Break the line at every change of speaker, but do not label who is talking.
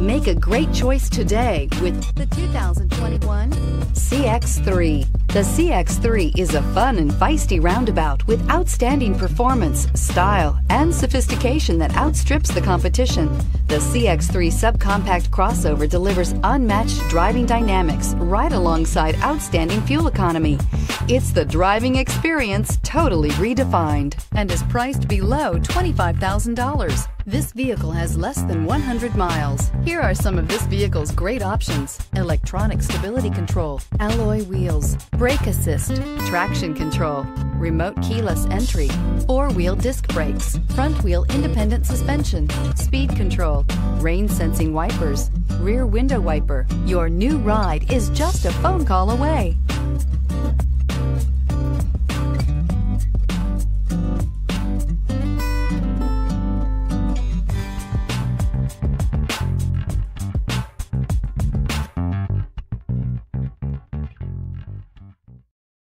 Make a great choice today with the 2021 CX-3. The CX-3 is a fun and feisty roundabout with outstanding performance, style, and sophistication that outstrips the competition. The CX-3 subcompact crossover delivers unmatched driving dynamics right alongside outstanding fuel economy. It's the driving experience totally redefined and is priced below $25,000. This vehicle has less than 100 miles. Here are some of this vehicle's great options: electronic stability control, alloy wheels, brake assist, traction control, remote keyless entry, four-wheel disc brakes, front-wheel independent suspension, speed control, rain sensing wipers, rear window wiper. Your new ride is just a phone call away.